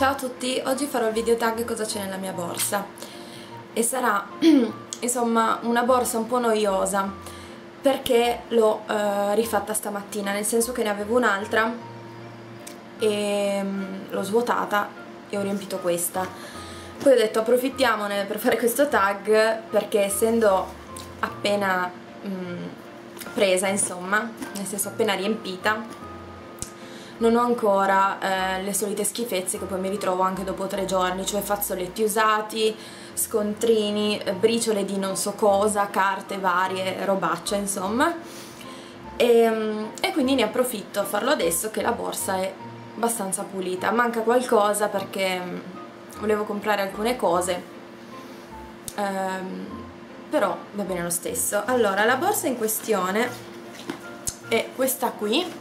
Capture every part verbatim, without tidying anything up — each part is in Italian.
Ciao a tutti, oggi farò il video tag cosa c'è nella mia borsa e sarà insomma una borsa un po' noiosa perché l'ho eh, rifatta stamattina, nel senso che ne avevo un'altra e um, l'ho svuotata e ho riempito questa. Poi ho detto approfittiamone per fare questo tag perché essendo appena um, presa, insomma, nel senso appena riempita, non ho ancora eh, le solite schifezze che poi mi ritrovo anche dopo tre giorni, cioè fazzoletti usati, scontrini, briciole di non so cosa, carte varie, robaccia insomma, e, e quindi ne approfitto a farlo adesso che la borsa è abbastanza pulita. Manca qualcosa perché volevo comprare alcune cose, ehm, però va bene lo stesso. Allora, la borsa in questione è questa qui.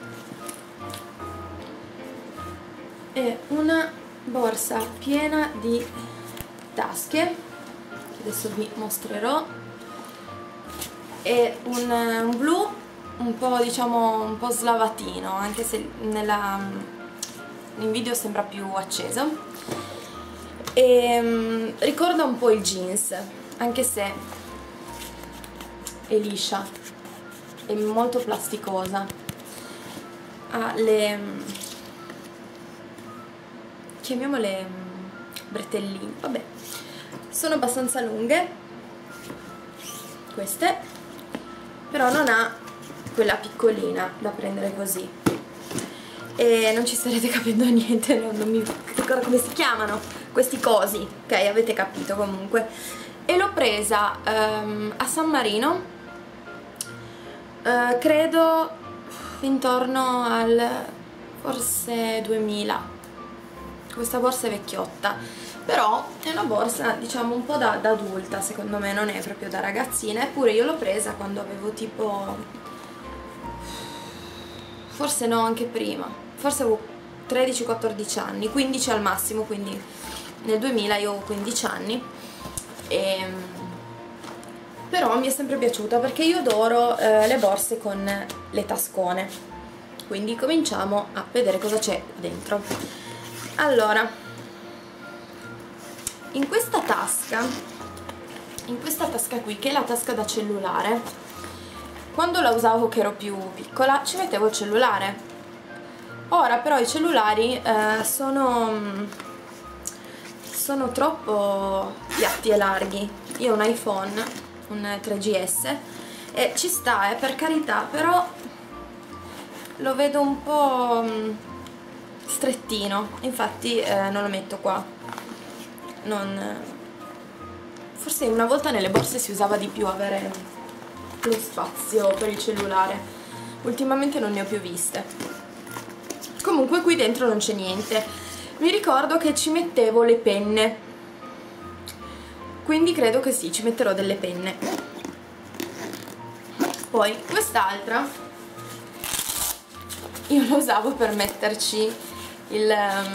È una borsa piena di tasche che adesso vi mostrerò. È un, un blu un po', diciamo, un po' slavatino, anche se nella, in video sembra più acceso, e um, ricorda un po' il jeans, anche se è liscia, è molto plasticosa, ha le, chiamiamole bretelline, vabbè, sono abbastanza lunghe queste, però non ha quella piccolina da prendere così e non ci starete capendo niente, non, non mi ricordo come si chiamano questi cosi, ok, avete capito comunque. E l'ho presa um, a San Marino, uh, credo intorno al forse duemila. Questa borsa è vecchiotta, però è una borsa, diciamo, un po' da, da adulta, secondo me, non è proprio da ragazzina. Eppure io l'ho presa quando avevo tipo, forse no, anche prima, forse avevo tredici quattordici anni, quindici al massimo, quindi nel duemila io avevo quindici anni, e, però mi è sempre piaciuta perché io adoro eh, le borse con le tascone. Quindi cominciamo a vedere cosa c'è dentro. Allora, in questa tasca, in questa tasca qui, che è la tasca da cellulare, quando la usavo che ero più piccola ci mettevo il cellulare. Ora però i cellulari eh, sono, sono troppo piatti e larghi. Io ho un iPhone, un tre G S, e ci sta, eh, per carità, però lo vedo un po' strettino, infatti eh, non lo metto qua. Non... forse una volta nelle borse si usava di più avere lo spazio per il cellulare, ultimamente non ne ho più viste. Comunque qui dentro non c'è niente. Mi ricordo che ci mettevo le penne, quindi credo che sì, ci metterò delle penne. Poi quest'altra io lo usavo per metterci il um,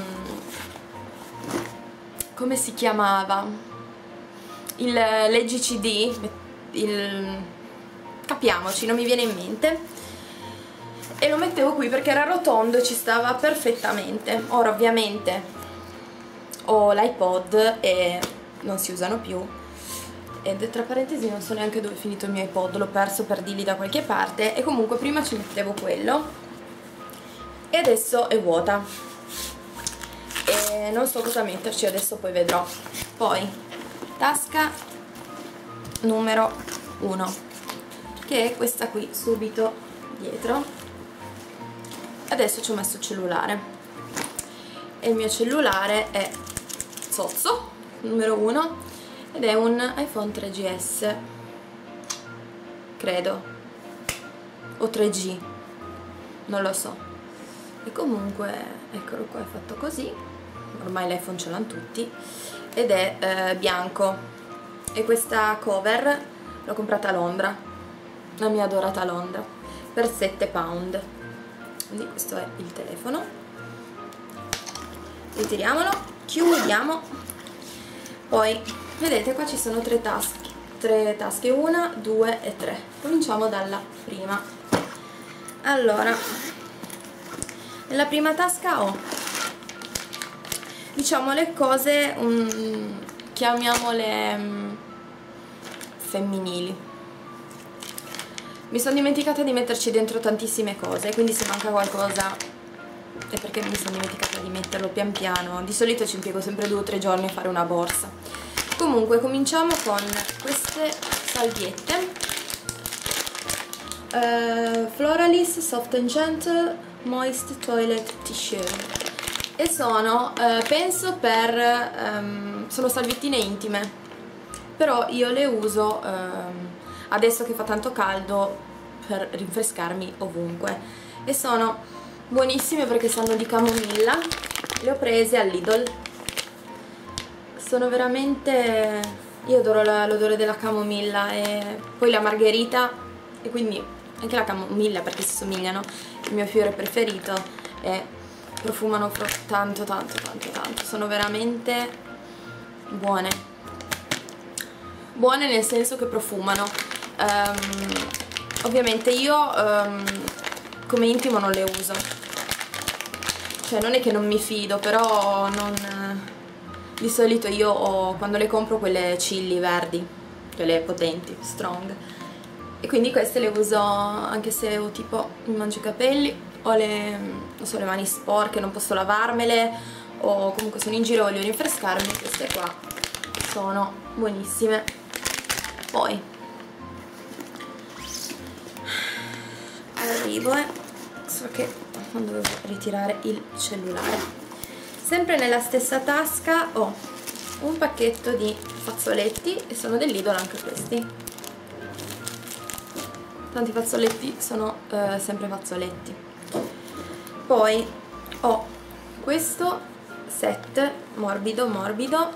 come si chiamava, il leggi C D, il capiamoci, non mi viene in mente, e lo mettevo qui perché era rotondo e ci stava perfettamente. Ora ovviamente ho l'iPod e non si usano più, ed tra parentesi non so neanche dove è finito il mio iPod, l'ho perso per dirgli da qualche parte, e comunque prima ci mettevo quello e adesso è vuota e non so cosa metterci, adesso poi vedrò. Poi tasca numero uno, che è questa qui subito dietro. Adesso ci ho messo il cellulare e il mio cellulare è zozzo numero uno ed è un iPhone tre G S, credo, o tre G, non lo so. E comunque eccolo qua, è fatto così, ormai l'iPhone ce l'hanno tutti, ed è eh, bianco, e questa cover l'ho comprata a Londra, la mia adorata Londra, per sette pound. Quindi questo è il telefono, ritiriamolo, chiudiamo. Poi vedete qua ci sono tre tasche, tre tasche, una, due e tre. Cominciamo dalla prima. Allora, nella prima tasca ho diciamo le cose, um, chiamiamole um, femminili. Mi sono dimenticata di metterci dentro tantissime cose, quindi se manca qualcosa è perché mi sono dimenticata di metterlo pian piano. Di solito ci impiego sempre due o tre giorni a fare una borsa. Comunque cominciamo con queste salviette, uh, Floralis Soft and Gentle Moist Toilet Tissue, e sono, uh, penso per, um, sono salviettine intime, però io le uso um, adesso che fa tanto caldo per rinfrescarmi ovunque, e sono buonissime perché sanno di camomilla. Le ho prese al Lidl, sono veramente, io adoro l'odore della camomilla e poi la margherita, e quindi anche la camomilla perché si somigliano, il mio fiore preferito, e profumano tanto tanto tanto tanto, sono veramente buone, buone nel senso che profumano. Um, ovviamente io um, come intimo non le uso, cioè non è che non mi fido, però non, di solito io ho, quando le compro, quelle chilli verdi, quelle potenti, strong, e quindi queste le uso anche se ho tipo mi mangio i capelli o le, non so, le mani sporche, non posso lavarmele, o comunque sono in giro e voglio rinfrescarmi. Queste qua sono buonissime. Poi arrivo e so che non dovevo ritirare il cellulare. Sempre nella stessa tasca ho un pacchetto di fazzoletti, e sono del Lidl anche questi. Tanti fazzoletti, sono eh, sempre fazzoletti. Poi ho questo set morbido morbido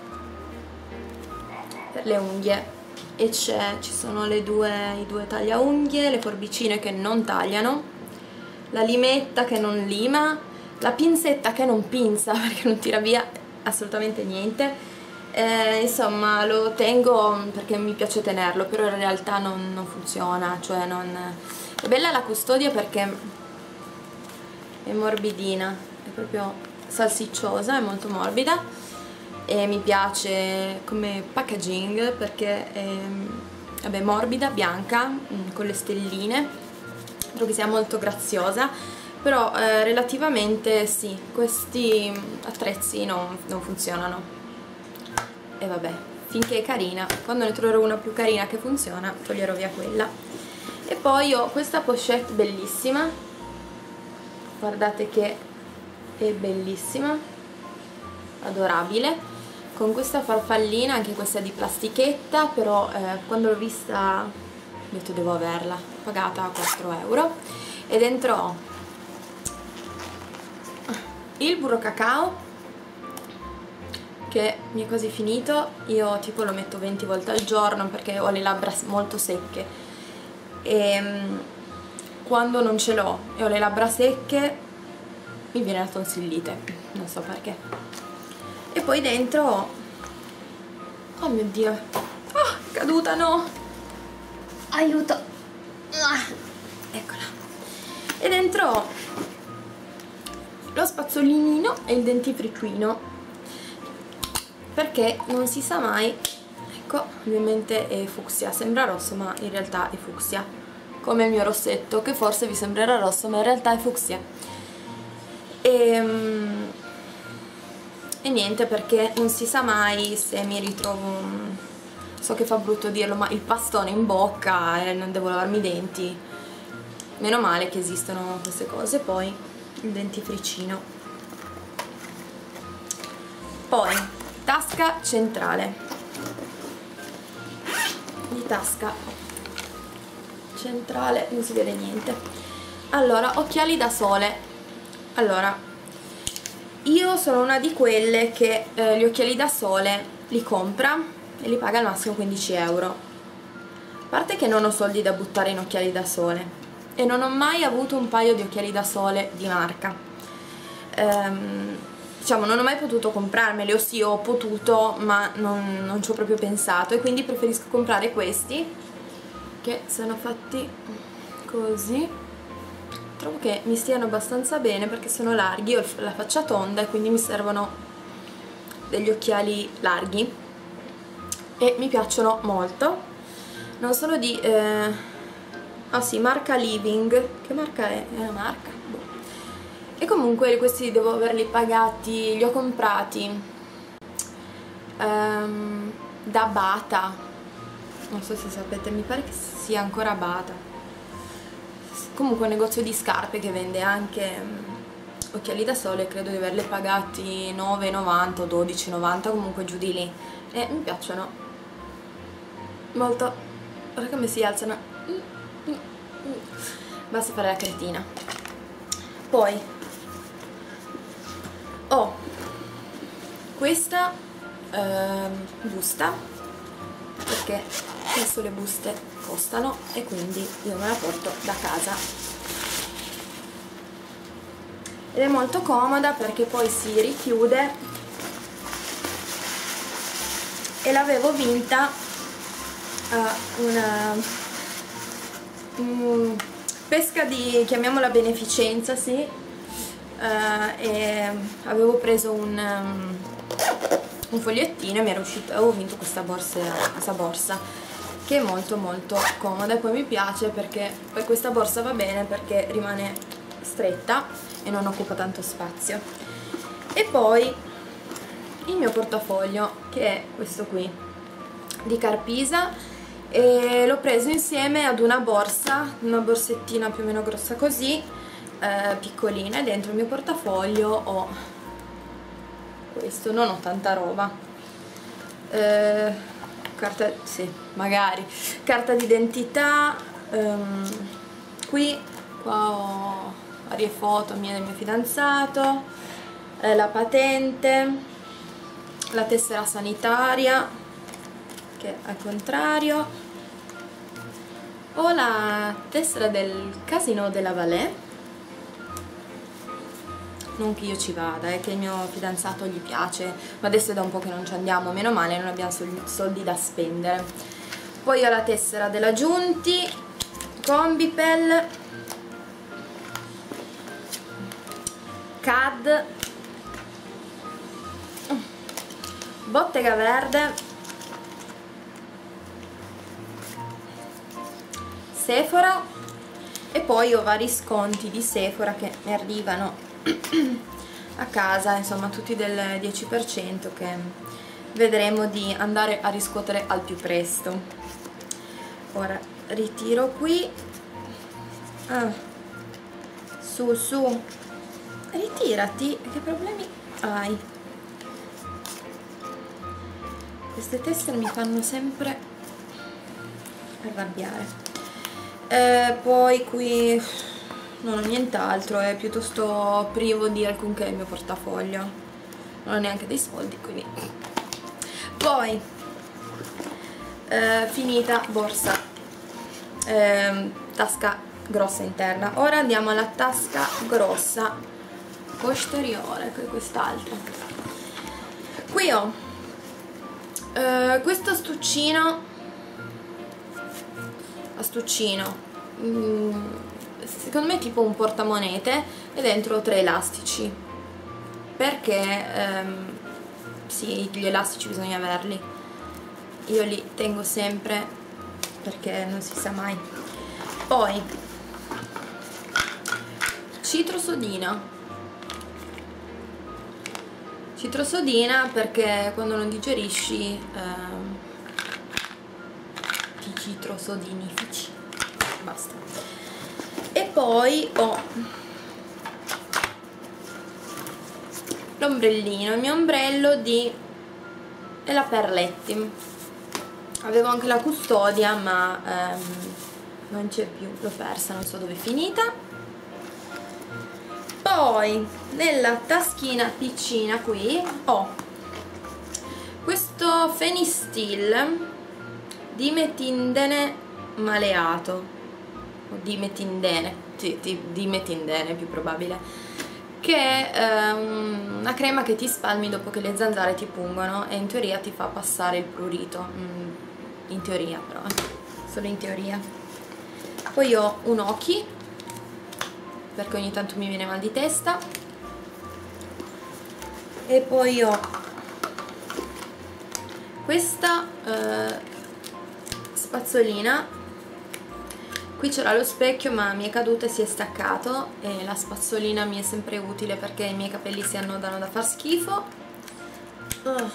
per le unghie, e c'è, ci sono le due, i due taglia unghie, le forbicine che non tagliano, la limetta che non lima, la pinzetta che non pinza perché non tira via assolutamente niente. Eh, insomma, lo tengo perché mi piace tenerlo, però in realtà non, non funziona, cioè non... È bella la custodia perché è morbidina, è proprio salsicciosa, è molto morbida, e mi piace come packaging perché è, vabbè, morbida, bianca, con le stelline, trovo che sia molto graziosa, però eh, relativamente sì, questi attrezzi non, non funzionano, e vabbè, finché è carina, quando ne troverò una più carina che funziona toglierò via quella. E poi ho questa pochette bellissima, guardate che è bellissima, adorabile, con questa farfallina, anche questa di plastichetta, però eh, quando l'ho vista ho detto devo averla, pagata quattro euro, e dentro ho il burro cacao che mi è quasi finito, io tipo lo metto venti volte al giorno perché ho le labbra molto secche, e um, quando non ce l'ho e ho le labbra secche mi viene la tonsillite, non so perché. E poi dentro ho, oh mio dio, ah, è caduta, no, aiuto, ah, eccola. E dentro ho lo spazzolinino e il dentifricuino, perché non si sa mai. Ecco, ovviamente è fucsia, sembra rosso ma in realtà è fucsia, come il mio rossetto che forse vi sembrerà rosso ma in realtà è fucsia. E, e niente, perché non si sa mai se mi ritrovo, so che fa brutto dirlo, ma il pastone in bocca e non devo lavarmi i denti. Meno male che esistono queste cose. Poi il dentifricino, poi tasca centrale, di tasca centrale non si vede niente. Allora, occhiali da sole. Allora, io sono una di quelle che eh, gli occhiali da sole li compra e li paga al massimo quindici euro. A parte che non ho soldi da buttare in occhiali da sole e non ho mai avuto un paio di occhiali da sole di marca. Ehm, diciamo, non ho mai potuto comprarmeli, o sì, ho potuto, ma non, non ci ho proprio pensato, e quindi preferisco comprare questi che sono fatti così. Trovo che mi stiano abbastanza bene perché sono larghi, ho la faccia tonda e quindi mi servono degli occhiali larghi e mi piacciono molto. Non sono di eh... ah sì, marca Living. Che marca è? È una marca? Boh. E comunque questi devo averli pagati, li ho comprati um, da Bata, non so se sapete, mi pare che sia ancora Bata, comunque un negozio di scarpe che vende anche um, occhiali da sole. Credo di averli pagati nove e novanta o dodici e novanta, comunque giù di lì, e mi piacciono molto. Guarda come si alzano, basta fare la cretina. Poi ho questa ehm, busta, perché adesso le buste costano e quindi io me la porto da casa, ed è molto comoda perché poi si richiude, e l'avevo vinta a una um, pesca di, chiamiamola beneficenza, sì. Uh, e avevo preso un, um, un fogliettino e mi era uscito, avevo vinto questa borsa, questa borsa che è molto molto comoda, e poi mi piace perché poi questa borsa va bene perché rimane stretta e non occupa tanto spazio. E poi il mio portafoglio, che è questo qui di Carpisa, e l'ho preso insieme ad una borsa, una borsettina più o meno grossa così, Eh, piccolina, e dentro il mio portafoglio ho questo, non ho tanta roba, eh, carta, sì, magari carta d'identità, ehm, qui qua ho varie foto mie del mio fidanzato, eh, la patente, la tessera sanitaria che è al contrario, ho la tessera del Casino della Valais. Non che io ci vada, è che il mio fidanzato gli piace, ma adesso è da un po' che non ci andiamo, meno male, non abbiamo soldi da spendere. Poi ho la tessera della Giunti, Combipel, C A D, Bottega Verde, Sephora, e poi ho vari sconti di Sephora che mi arrivano a casa, insomma tutti del dieci per cento, che vedremo di andare a riscuotere al più presto. Ora ritiro qui, ah, su su, ritirati, che problemi hai? Queste tessere mi fanno sempre arrabbiare. Eh, poi qui non ho nient'altro, è piuttosto privo di alcunché il mio portafoglio, non ho neanche dei soldi, quindi. Poi eh, finita borsa, eh, tasca grossa interna. Ora andiamo alla tasca grossa posteriore, che è quest'altra. Qui ho eh, questo astuccino, astuccino mm, secondo me è tipo un portamonete, e dentro ho tre elastici, perché ehm, sì, gli elastici bisogna averli, io li tengo sempre perché non si sa mai. Poi citrosodina, citrosodina perché quando non digerisci ehm, ti citrosodinifici, basta. E poi ho l'ombrellino, il mio ombrello di è la Perletti, avevo anche la Custodia ma ehm, non c'è più, l'ho persa, non so dove è finita. Poi nella taschina piccina qui ho questo Fenistil dimetindene maleato, dimetindene, sì, dimetindene è più probabile, che è um, una crema che ti spalmi dopo che le zanzare ti pungono e in teoria ti fa passare il prurito, mm, in teoria però, solo in teoria. Poi ho un Oki, perché ogni tanto mi viene mal di testa, e poi ho questa eh, spazzolina, qui c'era lo specchio ma mi è caduto e si è staccato, e la spazzolina mi è sempre utile perché i miei capelli si annodano da far schifo. Oh.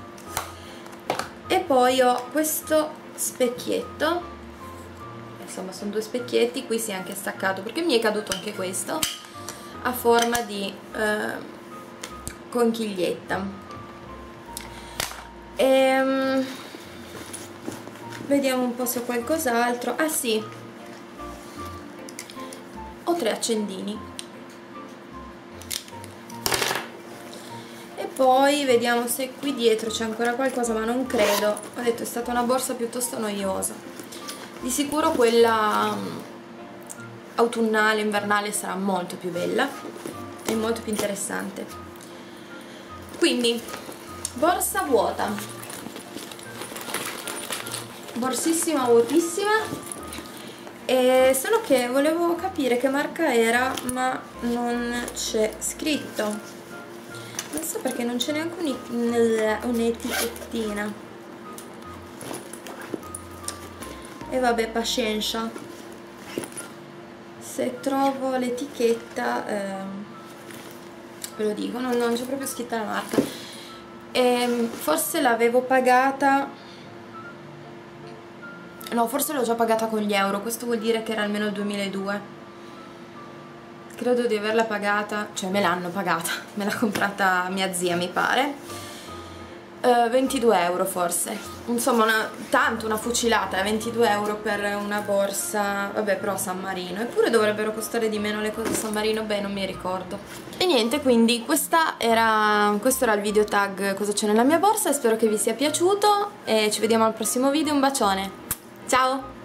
E poi ho questo specchietto, insomma sono due specchietti, qui si è anche staccato perché mi è caduto anche questo, a forma di eh, conchiglietta. E, vediamo un po' se ho qualcos'altro. Ah sì, ho tre accendini. E poi vediamo se qui dietro c'è ancora qualcosa, ma non credo. Ho detto, è stata una borsa piuttosto noiosa. Di sicuro quella autunnale, invernale sarà molto più bella e molto più interessante. Quindi borsa vuota, borsissima vuotissima. E solo che volevo capire che marca era, ma non c'è scritto, non so perché non c'è neanche un'etichettina. E vabbè, pazienza, se trovo l'etichetta eh, ve lo dico. Non, non c'è proprio scritta la marca. E forse l'avevo pagata, no, forse l'ho già pagata con gli euro, questo vuol dire che era almeno il duemiladue. Credo di averla pagata, cioè me l'hanno pagata, me l'ha comprata mia zia mi pare, uh, ventidue euro forse, insomma una, tanto una fucilata, ventidue euro per una borsa, vabbè, però San Marino, eppure dovrebbero costare di meno le cose San Marino, beh, non mi ricordo. E niente, quindi questa era, questo era il video tag cosa c'è nella mia borsa, spero che vi sia piaciuto e ci vediamo al prossimo video, un bacione! Ciao!